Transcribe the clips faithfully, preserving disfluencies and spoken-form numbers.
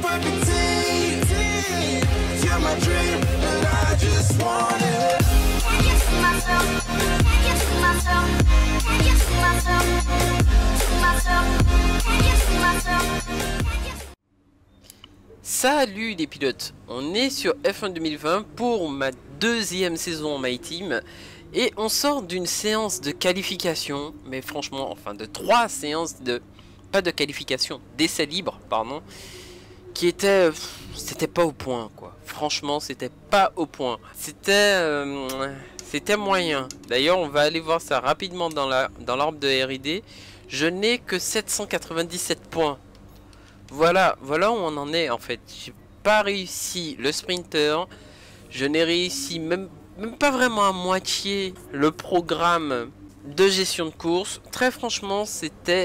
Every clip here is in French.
Salut les pilotes, on est sur F un deux mille vingt pour ma deuxième saison en My Team et on sort d'une séance de qualification, mais franchement, enfin de trois séances de, pas de qualification, d'essai libre, pardon, qui était, c'était pas au point quoi, franchement c'était pas au point, c'était, euh, c'était moyen. D'ailleurs on va aller voir ça rapidement dans la, dans l'arbre de R I D, je n'ai que sept cent quatre-vingt-dix-sept points. Voilà, voilà où on en est en fait. J'ai pas réussi le sprinter. Je n'ai réussi même, même pas vraiment à moitié le programme de gestion de course. Très franchement, c'était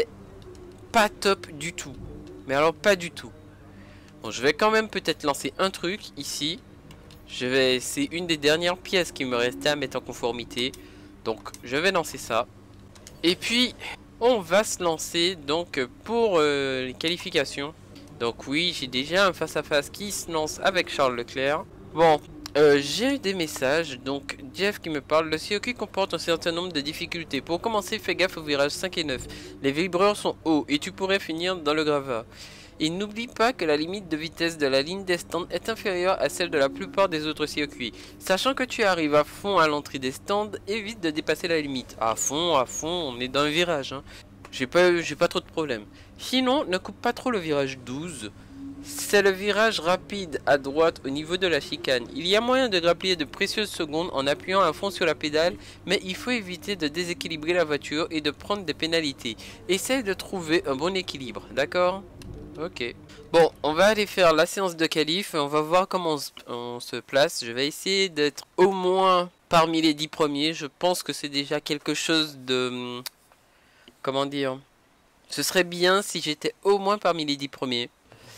pas top du tout. Mais alors pas du tout. Bon, je vais quand même peut-être lancer un truc ici. Je vais, c'est une des dernières pièces qui me restait à mettre en conformité. Donc je vais lancer ça. Et puis on va se lancer donc pour euh, les qualifications. Donc oui, j'ai déjà un face-à-face qui se lance avec Charles Leclerc. Bon, euh, j'ai eu des messages. Donc Jeff qui me parle. Le circuit comporte un certain nombre de difficultés. Pour commencer, fais gaffe aux virages cinq et neuf. Les vibreurs sont hauts et tu pourrais finir dans le gravat. Et n'oublie pas que la limite de vitesse de la ligne des stands est inférieure à celle de la plupart des autres circuits. Sachant que tu arrives à fond à l'entrée des stands, évite de dépasser la limite. À fond, à fond, on est dans un virage. Hein. J'ai pas, j'ai pas trop de problèmes. Sinon, ne coupe pas trop le virage douze. C'est le virage rapide à droite au niveau de la chicane. Il y a moyen de grappiller de précieuses secondes en appuyant à fond sur la pédale, mais il faut éviter de déséquilibrer la voiture et de prendre des pénalités. Essaye de trouver un bon équilibre, d'accord ? Ok. Bon, on va aller faire la séance de qualif. On va voir comment on se, on se place. Je vais essayer d'être au moins parmi les dix premiers. Je pense que c'est déjà quelque chose de... Comment dire? Ce serait bien si j'étais au moins parmi les dix premiers.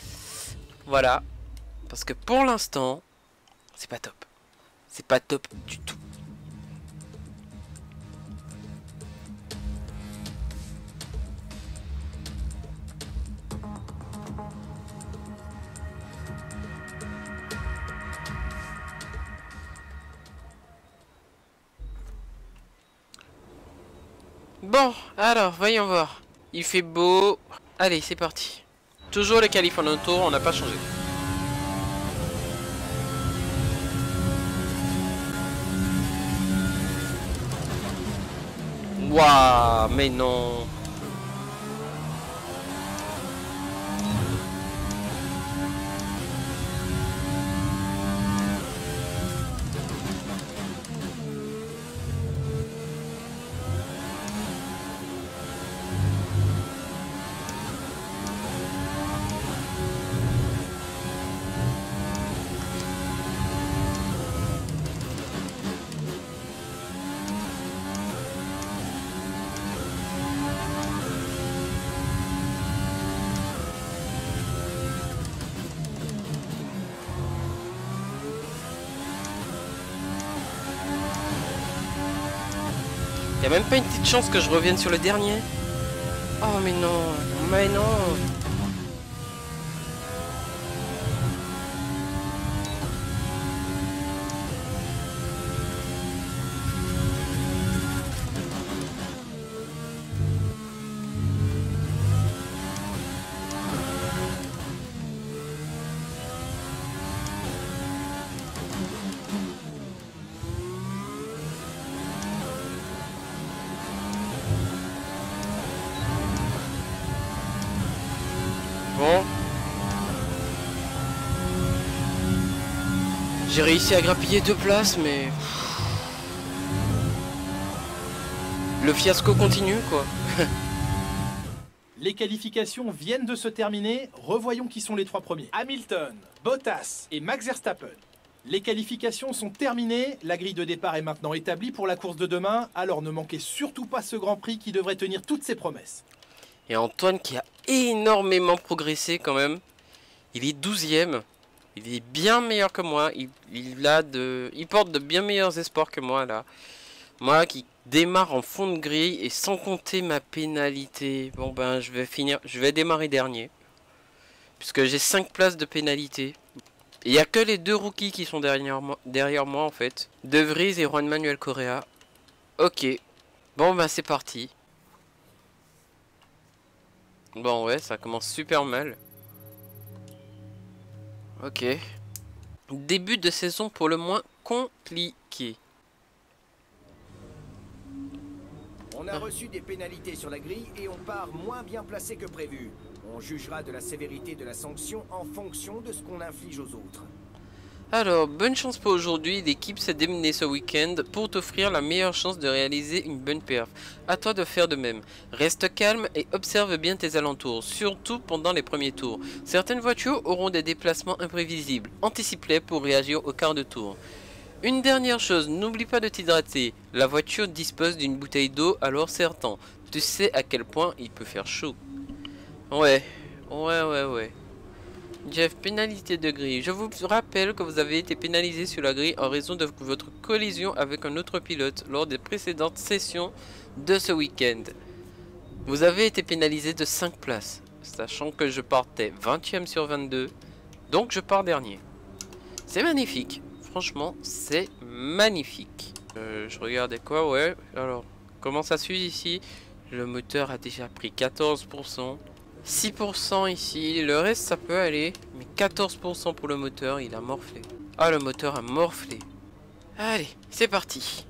Voilà. Parce que pour l'instant, c'est pas top. C'est pas top du tout. Bon, alors, voyons voir. Il fait beau. Allez, c'est parti. Toujours les qualifs en un tour, on n'a pas changé. Waouh, mais non. Y'a même pas une petite chance que je revienne sur le dernier. Oh mais non, mais non. Bon. J'ai réussi à grappiller deux places, mais... Le fiasco continue, quoi. Les qualifications viennent de se terminer. Revoyons qui sont les trois premiers. Hamilton, Bottas et Max Verstappen. Les qualifications sont terminées. La grille de départ est maintenant établie pour la course de demain. Alors ne manquez surtout pas ce Grand Prix qui devrait tenir toutes ses promesses. Et Antoine qui a énormément progressé quand même. Il est douzième. Il est bien meilleur que moi. Il, il, a de, il porte de bien meilleurs espoirs que moi là. Moi qui démarre en fond de grille et sans compter ma pénalité. Bon ben je vais finir. Je vais démarrer dernier. Parce que j'ai cinq places de pénalité. Il n'y a que les deux rookies qui sont derrière moi, derrière moi en fait. De Vries et Juan Manuel Correa. Ok. Bon bah c'est parti. Bon ouais, ça commence super mal. Ok. Début de saison pour le moins compliqué. On a reçu des pénalités sur la grille et on part moins bien placé que prévu. On jugera de la sévérité de la sanction en fonction de ce qu'on inflige aux autres. Alors, bonne chance pour aujourd'hui. L'équipe s'est démenée ce week-end pour t'offrir la meilleure chance de réaliser une bonne perf. À toi de faire de même. Reste calme et observe bien tes alentours, surtout pendant les premiers tours. Certaines voitures auront des déplacements imprévisibles. Anticipe-les pour réagir au quart de tour. Une dernière chose, n'oublie pas de t'hydrater. La voiture dispose d'une bouteille d'eau, alors certain. Tu sais à quel point il peut faire chaud. Ouais, ouais, ouais, ouais. Jeff, pénalité de grille. Je vous rappelle que vous avez été pénalisé sur la grille en raison de votre collision avec un autre pilote lors des précédentes sessions de ce week-end. Vous avez été pénalisé de cinq places, sachant que je partais vingtième sur vingt-deux, donc je pars dernier. C'est magnifique, franchement, c'est magnifique. Euh, je regardais quoi, ouais, alors, comment ça suit ici? Le moteur a déjà pris quatorze pour cent. six pour cent ici, le reste ça peut aller, mais quatorze pour cent pour le moteur, il a morflé. Ah, le moteur a morflé. Allez, c'est parti.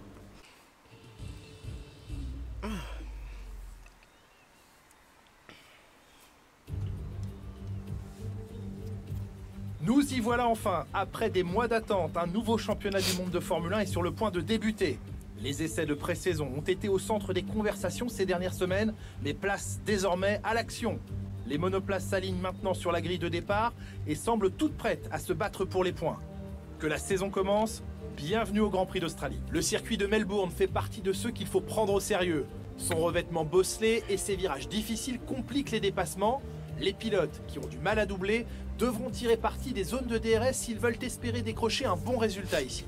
Nous y voilà enfin. Après des mois d'attente, un nouveau championnat du monde de Formule un est sur le point de débuter. Les essais de pré-saison ont été au centre des conversations ces dernières semaines, mais place désormais à l'action. Les monoplaces s'alignent maintenant sur la grille de départ et semblent toutes prêtes à se battre pour les points. Que la saison commence, bienvenue au Grand Prix d'Australie. Le circuit de Melbourne fait partie de ceux qu'il faut prendre au sérieux. Son revêtement bosselé et ses virages difficiles compliquent les dépassements. Les pilotes, qui ont du mal à doubler, devront tirer parti des zones de D R S s'ils veulent espérer décrocher un bon résultat ici.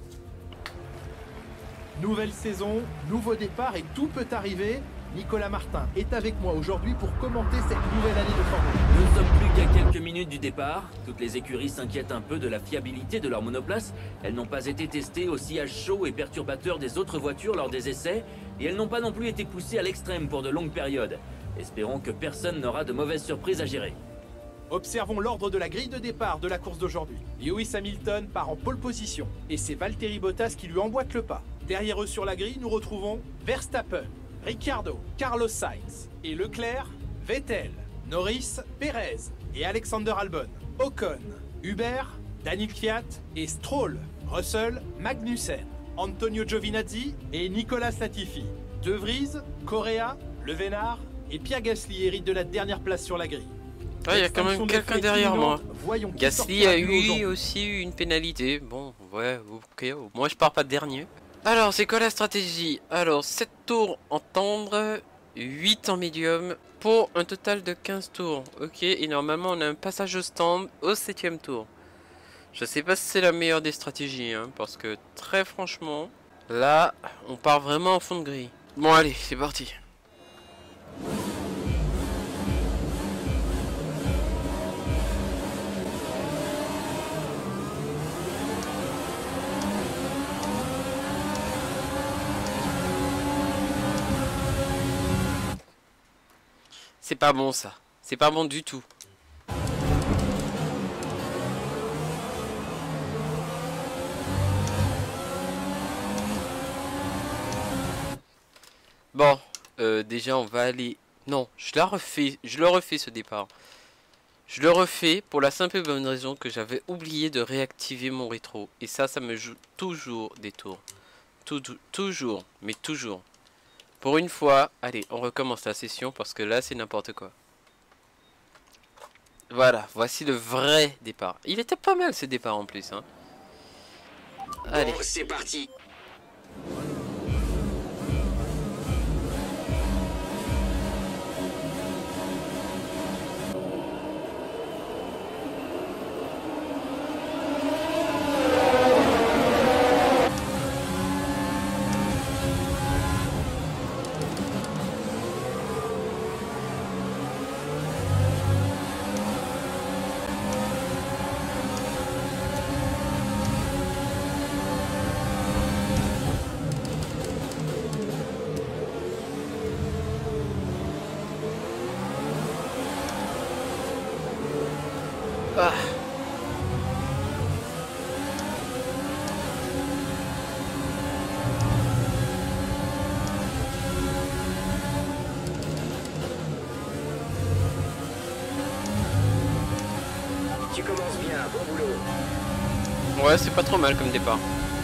Nouvelle saison, nouveau départ et tout peut arriver. Nicolas Martin est avec moi aujourd'hui pour commenter cette nouvelle année de Formule un. Nous sommes plus qu'à quelques minutes du départ. Toutes les écuries s'inquiètent un peu de la fiabilité de leurs monoplaces. Elles n'ont pas été testées au sillage chaud et perturbateur des autres voitures lors des essais. Et elles n'ont pas non plus été poussées à l'extrême pour de longues périodes. Espérons que personne n'aura de mauvaises surprises à gérer. Observons l'ordre de la grille de départ de la course d'aujourd'hui. Lewis Hamilton part en pole position et c'est Valtteri Bottas qui lui emboîte le pas. Derrière eux sur la grille, nous retrouvons Verstappen, Ricciardo, Carlos Sainz et Leclerc, Vettel, Norris, Perez et Alexander Albon, Ocon, Hubert, Daniel Kvyat et Stroll, Russell, Magnussen, Antonio Giovinazzi et Nicolas Latifi, De Vries, Correa, Levenard et Pierre Gasly héritent de la dernière place sur la grille. Ah, il y a quand même quelqu'un derrière moi. Gasly a eu aussi une pénalité. Bon, ouais, ok. Moi, je pars pas dernier. Alors, c'est quoi la stratégie? Alors, sept tours en tendre, huit en médium, pour un total de quinze tours. Ok, et normalement, on a un passage au stand au septième tour. Je sais pas si c'est la meilleure des stratégies, hein, parce que très franchement, là, on part vraiment en fond de grille. Bon, allez, c'est parti. C'est pas bon ça, c'est pas bon du tout. Bon, euh, déjà on va aller... Non, je la refais, je le refais ce départ. Je le refais pour la simple et bonne raison que j'avais oublié de réactiver mon rétro. Et ça, ça me joue toujours des tours. Tout, tout, toujours, mais toujours. Pour une fois, allez, on recommence la session parce que là, c'est n'importe quoi. Voilà, voici le vrai départ. Il était pas mal ce départ en plus, hein. Allez. Bon, c'est parti. Ah. Tu commences bien, bon boulot. Ouais, c'est pas trop mal comme départ.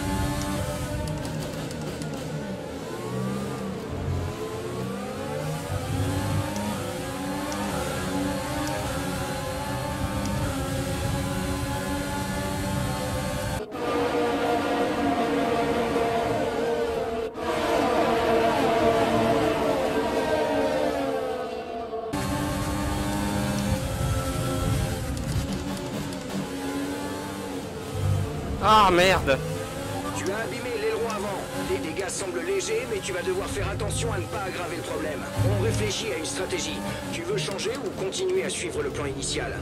Ah merde. Tu as abîmé l'aileron avant. Les dégâts semblent légers, mais tu vas devoir faire attention à ne pas aggraver le problème. On réfléchit à une stratégie. Tu veux changer ou continuer à suivre le plan initial?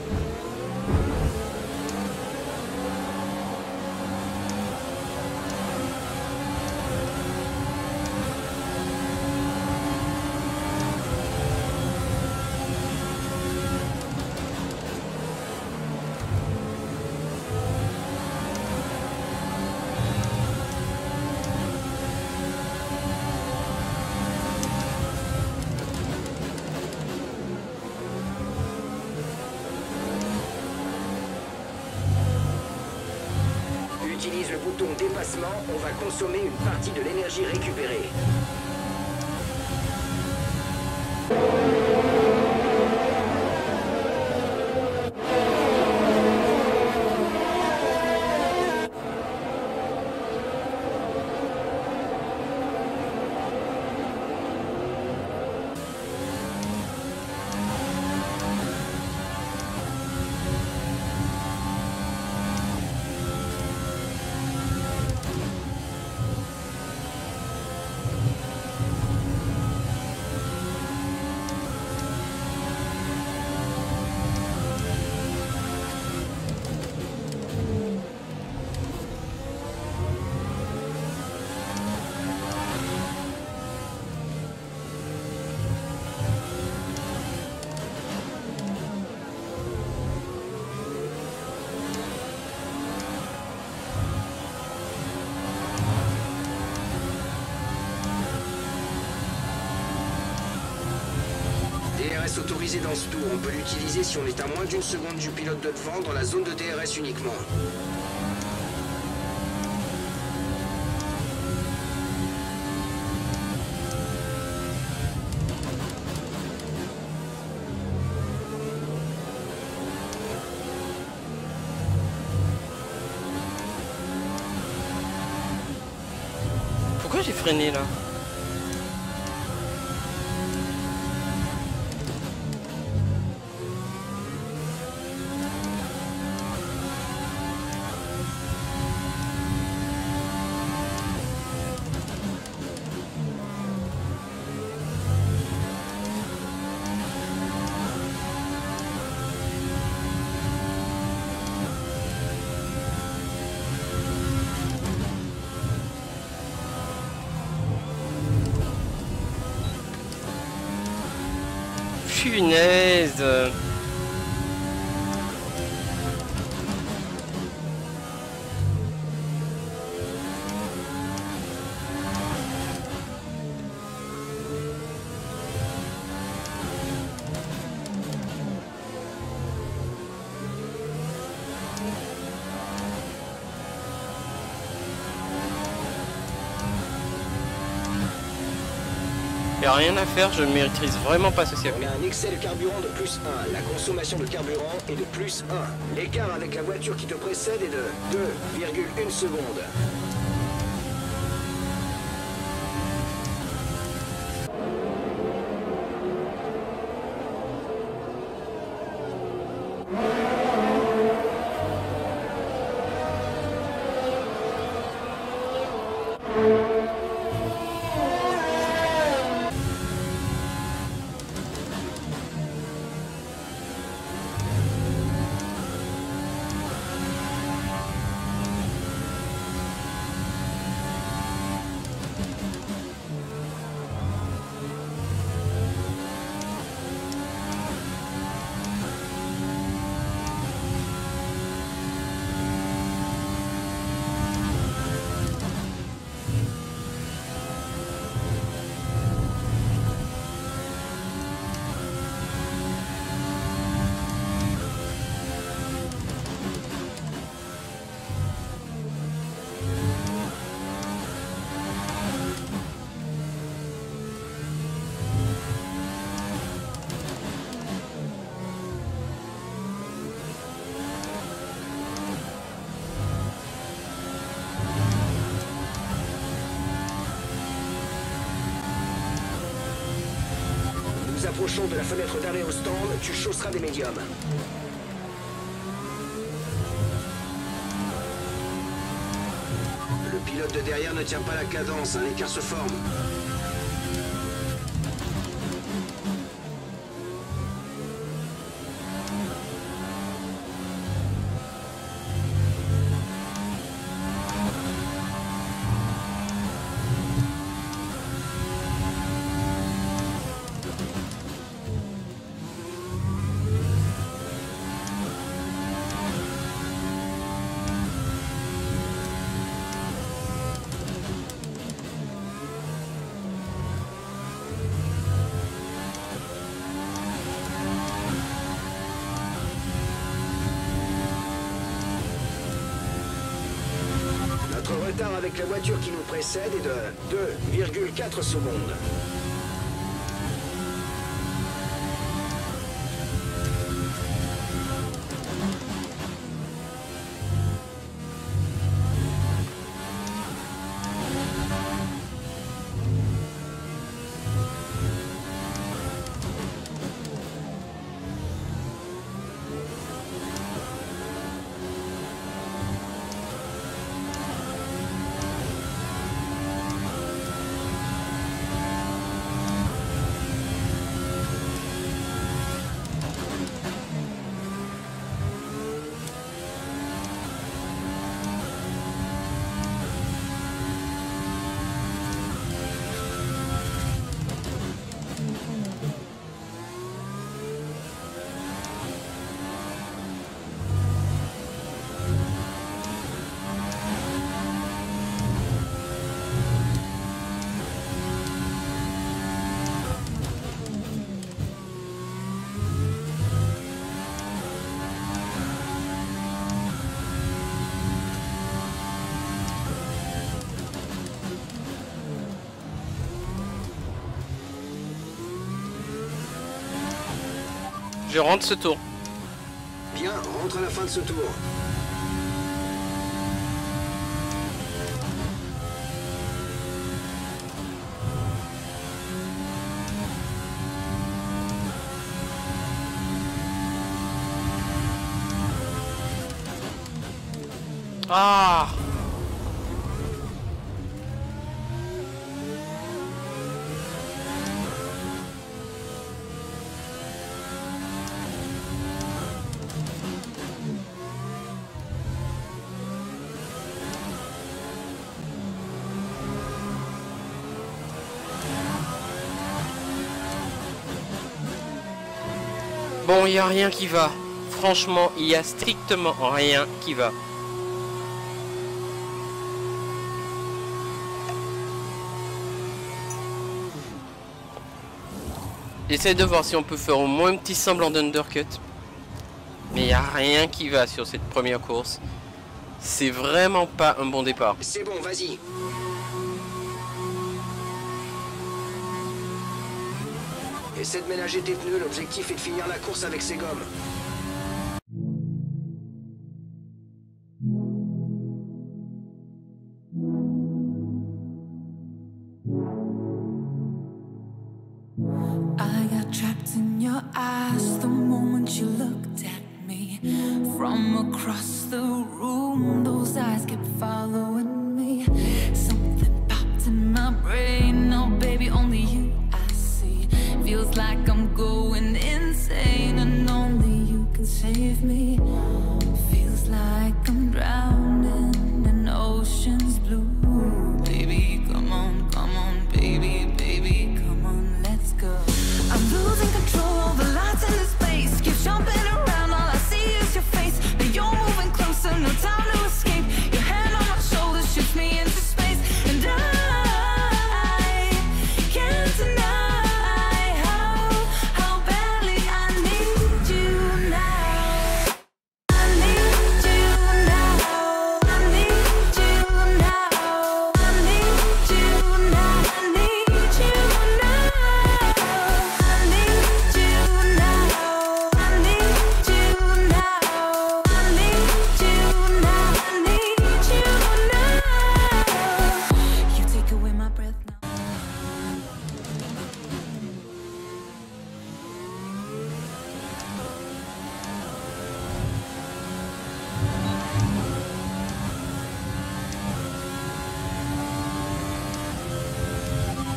Utilise le bouton dépassement, on va consommer une partie de l'énergie récupérée. D R S autorisé dans ce tour, on peut l'utiliser si on est à moins d'une seconde du pilote de devant dans la zone de D R S uniquement. Pourquoi j'ai freiné là? Punaise. Y a rien à faire, je ne maîtrise vraiment pas ce circuit. On a un excès de carburant de plus un. La consommation de carburant est de plus un. L'écart avec la voiture qui te précède est de deux virgule un secondes. infrachaud de la fenêtre d'arrêt au stand, tu chausseras des médiums. Le pilote de derrière ne tient pas la cadence, un écart se forme. Notre retard avec la voiture qui nous précède est de deux virgule quatre secondes. Je rentre ce tour. Bien, rentre à la fin de ce tour. Ah! Bon, il n'y a rien qui va. Franchement, il n'y a strictement rien qui va. J'essaie de voir si on peut faire au moins un petit semblant d'undercut. Mais il n'y a rien qui va sur cette première course. C'est vraiment pas un bon départ. C'est bon, vas-y. Essaie de ménager tes pneus, l'objectif est de finir la course avec ses gommes. I got trapped in your eyes the moment you looked at me. From across the room, those eyes kept following me. Something popped in my brain, oh baby, only you I see. Feels like I'm going insane and only you can save me. Feels like I'm drowning in ocean's blue. Baby, come on, come on, baby, baby, come on, let's go. I'm losing control of the lights in this place. Keep jumping around, all I see is your face. Now you're moving closer, no time to escape. Your hand on my shoulder shoots me into space. And I can't deny how, how badly I need you now. I need you now. I need you now.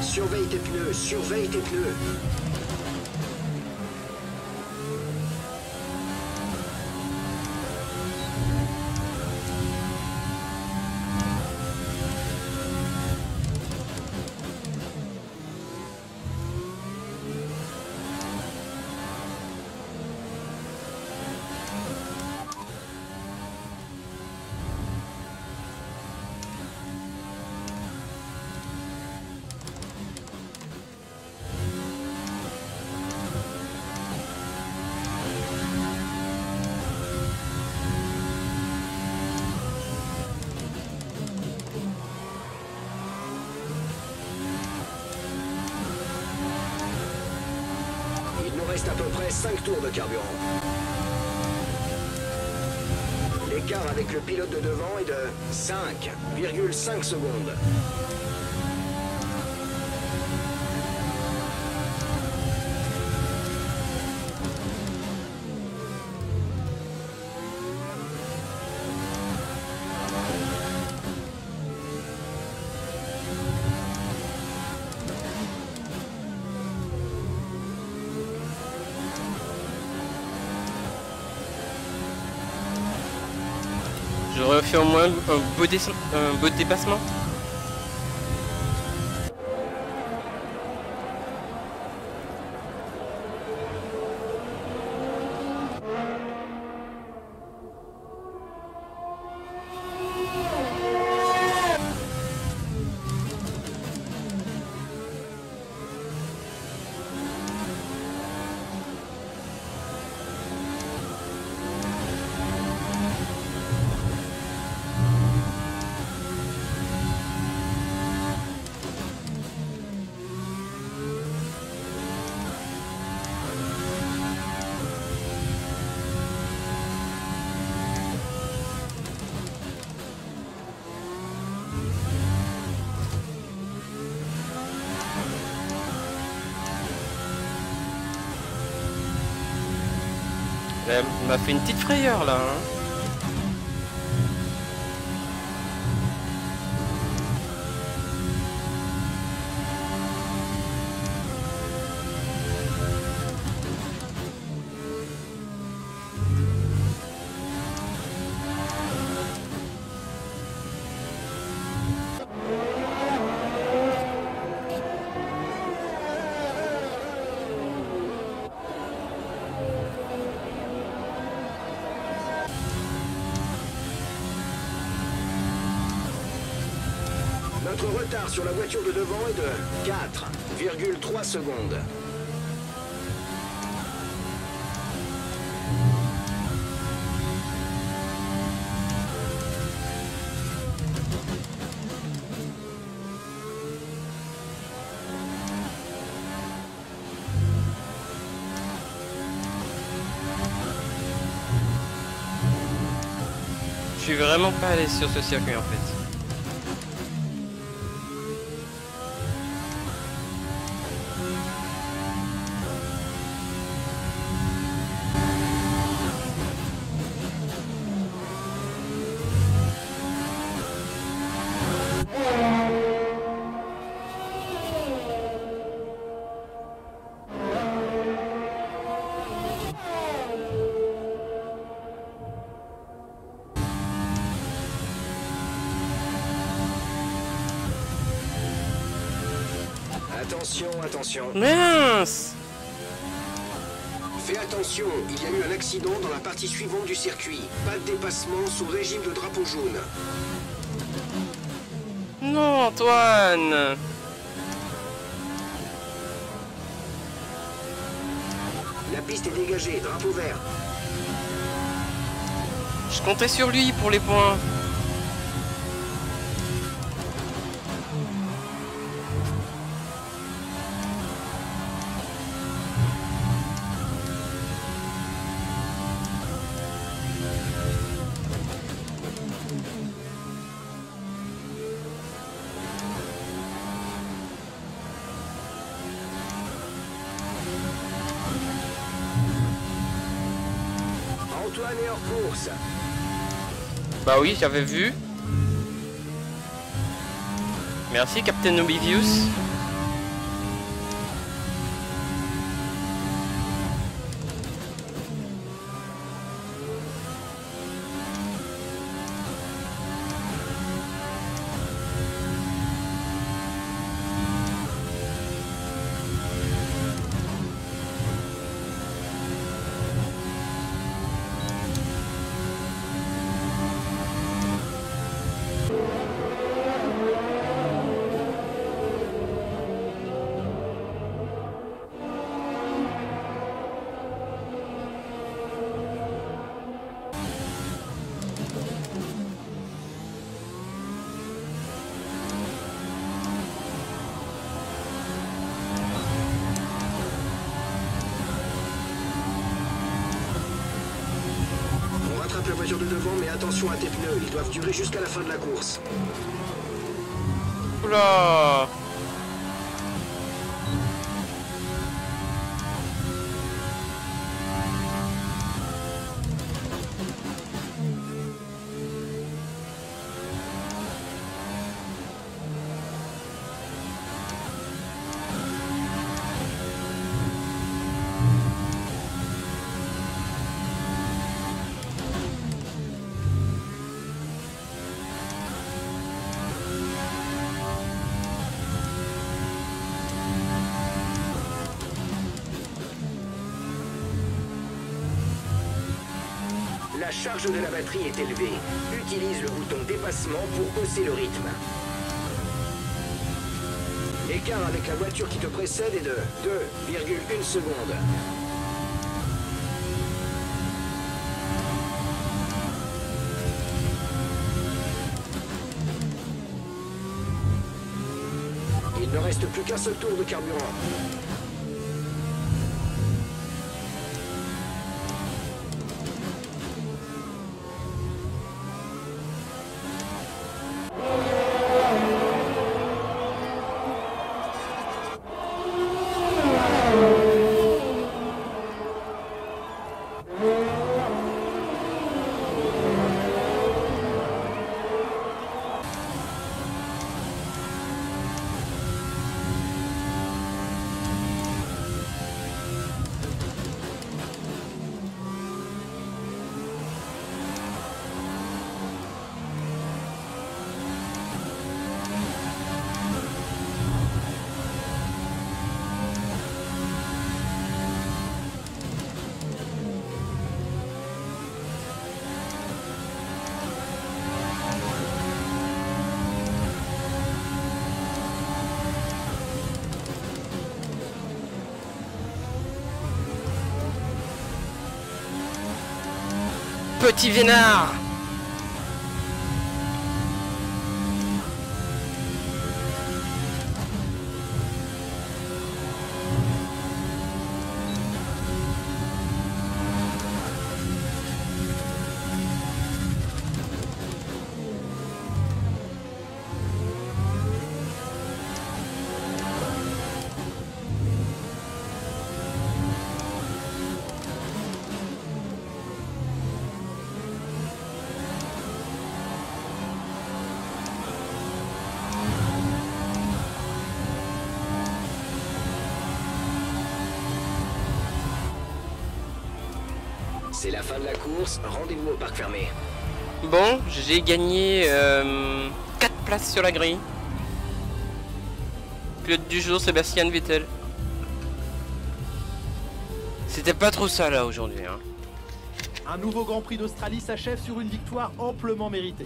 Surveille tes pneus, surveille tes pneus. Il nous reste à peu près cinq tours de carburant. L'écart avec le pilote de devant est de cinq virgule cinq secondes. J'aurais fait au moins un beau, un beau dépassement. Elle m'a fait une petite frayeur là. Hein. Notre retard sur la voiture de devant est de quatre virgule trois secondes. Je suis vraiment pas allé sur ce circuit en fait. Attention, attention. Mince! Fais attention, il y a eu un accident dans la partie suivante du circuit. Pas de dépassement sous régime de drapeau jaune. Non, Antoine! La piste est dégagée, drapeau vert. Je comptais sur lui pour les points. Antoine est hors course. Bah oui, j'avais vu. Merci, Captain Oblivious. voiture de devant, mais attention à tes pneus, ils doivent durer jusqu'à la fin de la course. Oula! La charge de la batterie est élevée. Utilise le bouton dépassement pour hausser le rythme. L'écart avec la voiture qui te précède est de deux virgule un secondes. Il ne reste plus qu'un seul tour de carburant. Petit vénard! C'est la fin de la course, rendez-vous au parc fermé. Bon, j'ai gagné euh, quatre places sur la grille. Pilote du jour, Sébastien Vettel. C'était pas trop ça là aujourd'hui. Hein. Un nouveau Grand Prix d'Australie s'achève sur une victoire amplement méritée.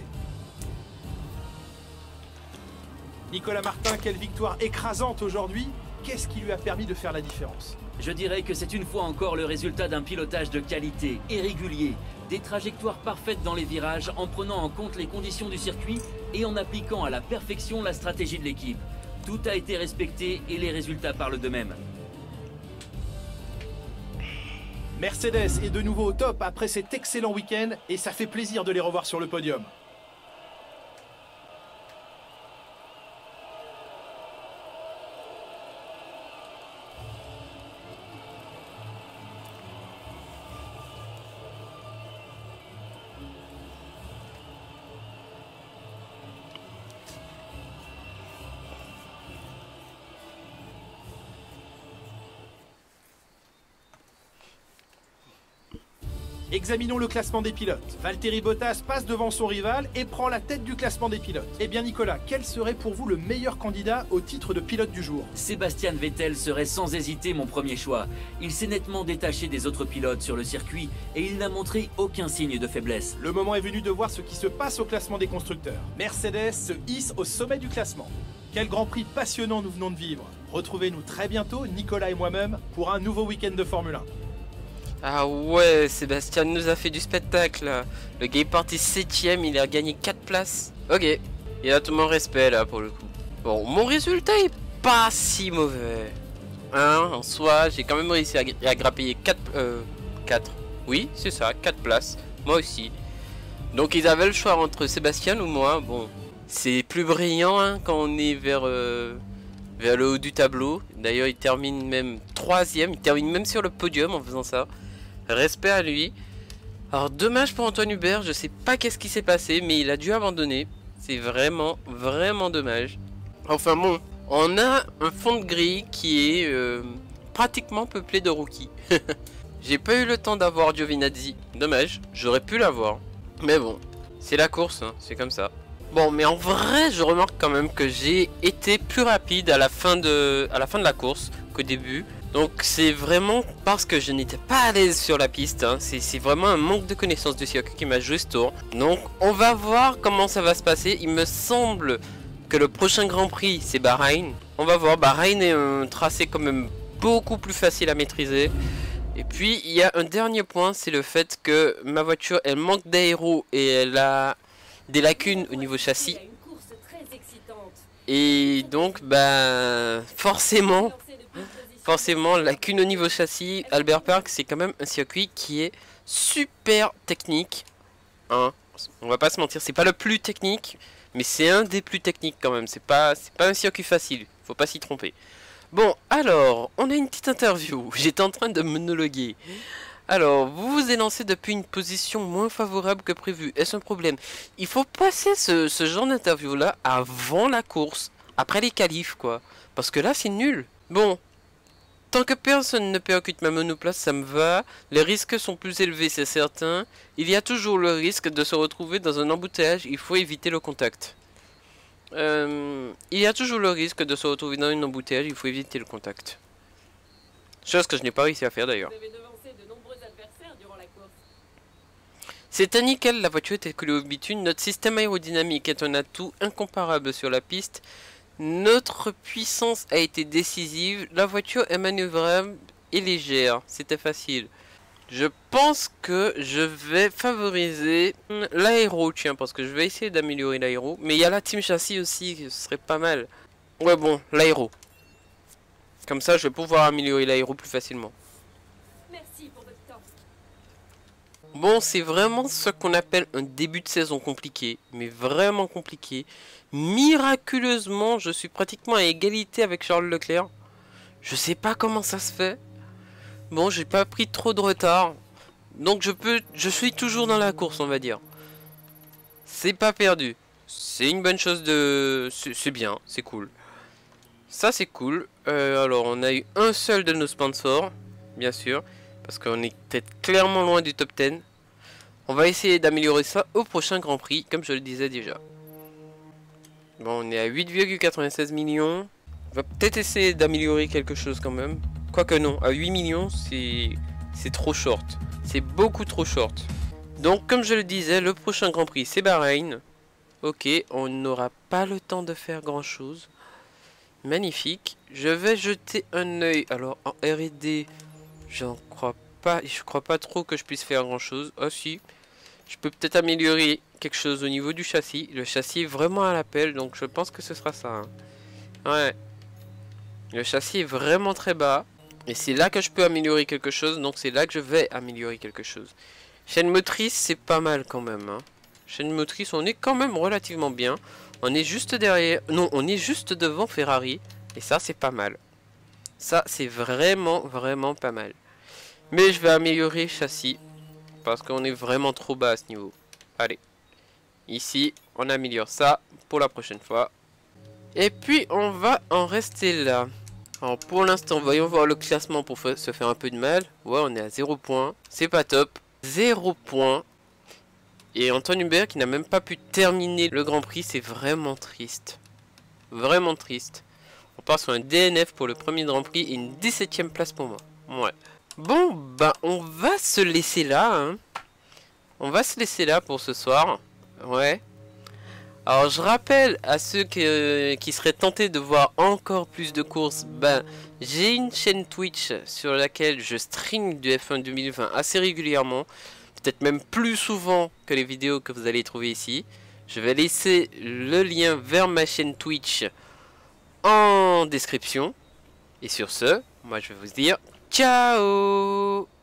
Nicolas Martin, quelle victoire écrasante aujourd'hui. Qu'est-ce qui lui a permis de faire la différence? Je dirais que c'est une fois encore le résultat d'un pilotage de qualité et régulier, des trajectoires parfaites dans les virages en prenant en compte les conditions du circuit et en appliquant à la perfection la stratégie de l'équipe. Tout a été respecté et les résultats parlent d'eux-mêmes. Mercedes est de nouveau au top après cet excellent week-end et ça fait plaisir de les revoir sur le podium. Examinons le classement des pilotes. Valtteri Bottas passe devant son rival et prend la tête du classement des pilotes. Eh bien Nicolas, quel serait pour vous le meilleur candidat au titre de pilote du jour? Sébastien Vettel serait sans hésiter mon premier choix. Il s'est nettement détaché des autres pilotes sur le circuit et il n'a montré aucun signe de faiblesse. Le moment est venu de voir ce qui se passe au classement des constructeurs. Mercedes se hisse au sommet du classement. Quel Grand Prix passionnant nous venons de vivre. Retrouvez-nous très bientôt, Nicolas et moi-même, pour un nouveau week-end de Formule un. Ah ouais, Sébastien nous a fait du spectacle. Le gars est parti septième, il a gagné quatre places. Ok, il a tout mon respect là pour le coup. Bon, mon résultat est pas si mauvais. Hein, en soi, j'ai quand même réussi à, à grappiller quatre, euh, quatre. Oui, c'est ça, quatre places. Moi aussi. Donc ils avaient le choix entre Sébastien ou moi. Bon, c'est plus brillant hein, quand on est vers, euh, vers le haut du tableau. D'ailleurs il termine même troisième, il termine même sur le podium en faisant ça. Respect à lui. Alors dommage pour Antoine Hubert, je sais pas qu'est-ce qui s'est passé, mais il a dû abandonner. C'est vraiment, vraiment dommage. Enfin bon, on a un fond de grille qui est euh, pratiquement peuplé de rookies. J'ai pas eu le temps d'avoir Giovinazzi, dommage, j'aurais pu l'avoir. Mais bon, c'est la course, hein, c'est comme ça. Bon, mais en vrai, je remarque quand même que j'ai été plus rapide à la fin de, à la, fin de la course qu'au début. Donc c'est vraiment parce que je n'étais pas à l'aise sur la piste, hein. C'est vraiment un manque de connaissance du circuit qui m'a joué ce tour. Donc on va voir comment ça va se passer. Il me semble que le prochain Grand Prix c'est Bahreïn. On va voir, Bahreïn est un tracé quand même beaucoup plus facile à maîtriser. Et puis il y a un dernier point, c'est le fait que ma voiture elle manque d'aéro et elle a des lacunes au niveau châssis. Et donc bah forcément... Forcément, lacune au niveau châssis, Albert Park, c'est quand même un circuit qui est super technique. Hein, on va pas se mentir, c'est pas le plus technique, mais c'est un des plus techniques quand même. C'est pas, c'est pas un circuit facile, faut pas s'y tromper. Bon, alors, on a une petite interview. J'étais en train de monologuer. Alors, vous vous élancez depuis une position moins favorable que prévu. Est-ce un problème? Il faut passer ce, ce genre d'interview là avant la course, après les qualifs quoi. Parce que là, c'est nul. Bon. Tant que personne ne percute ma monoplace, ça me va. Les risques sont plus élevés, c'est certain. Il y a toujours le risque de se retrouver dans un embouteillage. Il faut éviter le contact. Euh, il y a toujours le risque de se retrouver dans un embouteillage. Il faut éviter le contact. Chose que je n'ai pas réussi à faire d'ailleurs. C'est un nickel, la voiture est écoulée au bitume. Notre système aérodynamique est un atout incomparable sur la piste. Notre puissance a été décisive, la voiture est manœuvrable et légère, c'était facile. Je pense que je vais favoriser l'aéro, tiens, parce que je vais essayer d'améliorer l'aéro. Mais il y a la team châssis aussi, ce serait pas mal. Ouais bon, l'aéro. Comme ça, je vais pouvoir améliorer l'aéro plus facilement. Merci pour votre temps. Bon, c'est vraiment ce qu'on appelle un début de saison compliqué, mais vraiment compliqué. Miraculeusement, je suis pratiquement à égalité avec Charles Leclerc. Je sais pas comment ça se fait. Bon, j'ai pas pris trop de retard. Donc je peux, je suis toujours dans la course, on va dire. C'est pas perdu. C'est une bonne chose de... C'est bien, c'est cool. Ça c'est cool. Euh, alors on a eu un seul de nos sponsors, bien sûr. Parce qu'on est peut-être clairement loin du top dix. On va essayer d'améliorer ça au prochain Grand Prix, comme je le disais déjà. Bon, on est à huit virgule quatre-vingt-seize millions. On va peut-être essayer d'améliorer quelque chose quand même. Quoique non, à huit millions, c'est c'est trop short. C'est beaucoup trop short. Donc, comme je le disais, le prochain Grand Prix, c'est Bahreïn. Ok, on n'aura pas le temps de faire grand-chose. Magnifique. Je vais jeter un œil. Alors, en R et D, j'en crois pas. Je crois pas trop que je puisse faire grand-chose. Ah si. Je peux peut-être améliorer quelque chose au niveau du châssis. Le châssis est vraiment à l'appel, donc je pense que ce sera ça. Hein. Ouais. Le châssis est vraiment très bas. Et c'est là que je peux améliorer quelque chose, donc c'est là que je vais améliorer quelque chose. Chaîne motrice, c'est pas mal quand même. Hein. Chaîne motrice, on est quand même relativement bien. On est juste derrière... Non, on est juste devant Ferrari. Et ça, c'est pas mal. Ça, c'est vraiment, vraiment pas mal. Mais je vais améliorer châssis. Parce qu'on est vraiment trop bas à ce niveau. Allez. Ici, on améliore ça pour la prochaine fois. Et puis, on va en rester là. Alors, pour l'instant, voyons voir le classement pour se faire un peu de mal. Ouais, on est à zéro points. C'est pas top. zéro points. Et Antoine Hubert qui n'a même pas pu terminer le Grand Prix. C'est vraiment triste. Vraiment triste. On part sur un D N F pour le premier Grand Prix et une dix-septième place pour moi. Ouais. Bon, bah on va se laisser là, hein. On va se laisser là pour ce soir. Ouais. Alors je rappelle à ceux que, qui seraient tentés de voir encore plus de courses, ben j'ai une chaîne Twitch sur laquelle je stream du F un deux mille vingt assez régulièrement. Peut-être même plus souvent que les vidéos que vous allez trouver ici. Je vais laisser le lien vers ma chaîne Twitch en description. Et sur ce, moi je vais vous dire ciao.